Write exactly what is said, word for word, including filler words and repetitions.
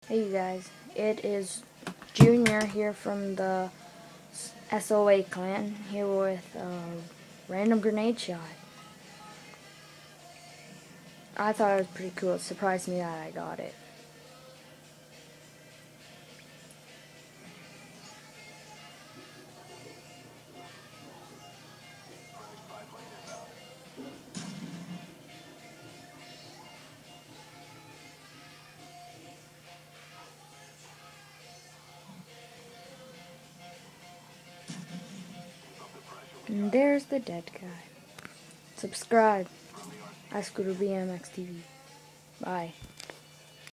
Hey you guys, it is Junior here from the S O A clan, here with a random grenade shot. I thought it was pretty cool. It surprised me that I got it. And there's the dead guy. Subscribe. I Scooter B M X T V. Bye.